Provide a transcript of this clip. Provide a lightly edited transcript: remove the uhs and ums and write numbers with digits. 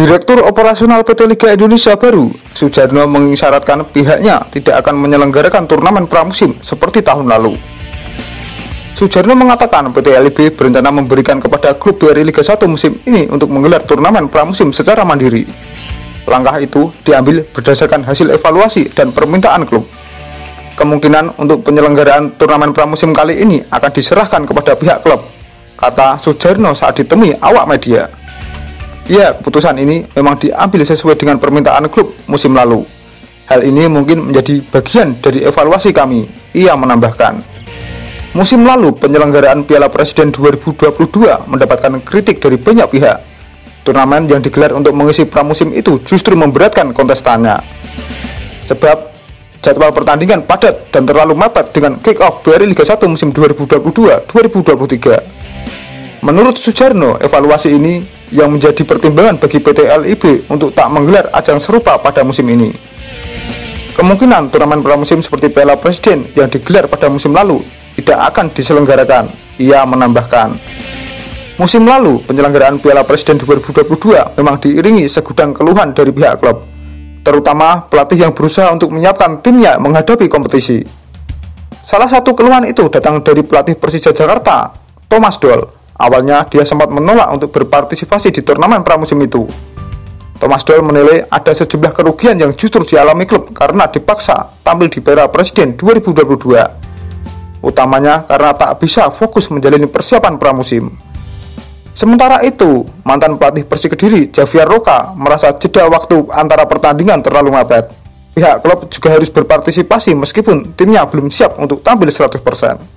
Direktur Operasional PT Liga Indonesia baru, Soejarno, mengisyaratkan pihaknya tidak akan menyelenggarakan turnamen pramusim seperti tahun lalu. Soejarno mengatakan PT LIB berencana memberikan kepada klub BRI Liga 1 musim ini untuk menggelar turnamen pramusim secara mandiri. Langkah itu diambil berdasarkan hasil evaluasi dan permintaan klub. Kemungkinan untuk penyelenggaraan turnamen pramusim kali ini akan diserahkan kepada pihak klub, kata Soejarno saat ditemui awak media. Ya, keputusan ini memang diambil sesuai dengan permintaan klub musim lalu. Hal ini mungkin menjadi bagian dari evaluasi kami, ia menambahkan. Musim lalu, penyelenggaraan Piala Presiden 2022 mendapatkan kritik dari banyak pihak. Turnamen yang digelar untuk mengisi pramusim itu justru memberatkan kontestannya. Sebab, jadwal pertandingan padat dan terlalu mepet dengan kick-off BRI Liga 1 musim 2022-2023. Menurut Soejarno, evaluasi ini yang menjadi pertimbangan bagi PT LIB untuk tak menggelar ajang serupa pada musim ini. Kemungkinan turnamen pramusim seperti Piala Presiden yang digelar pada musim lalu tidak akan diselenggarakan, ia menambahkan. Musim lalu, penyelenggaraan Piala Presiden 2022 memang diiringi segudang keluhan dari pihak klub, terutama pelatih yang berusaha untuk menyiapkan timnya menghadapi kompetisi. Salah satu keluhan itu datang dari pelatih Persija Jakarta, Thomas Doll. Awalnya dia sempat menolak untuk berpartisipasi di turnamen pramusim itu. Thomas Doll menilai ada sejumlah kerugian yang justru dialami klub karena dipaksa tampil di Piala Presiden 2022. Utamanya karena tak bisa fokus menjalani persiapan pramusim. Sementara itu, mantan pelatih Persik Kediri, Javier Roca, merasa jeda waktu antara pertandingan terlalu mepet. Pihak klub juga harus berpartisipasi meskipun timnya belum siap untuk tampil 100%.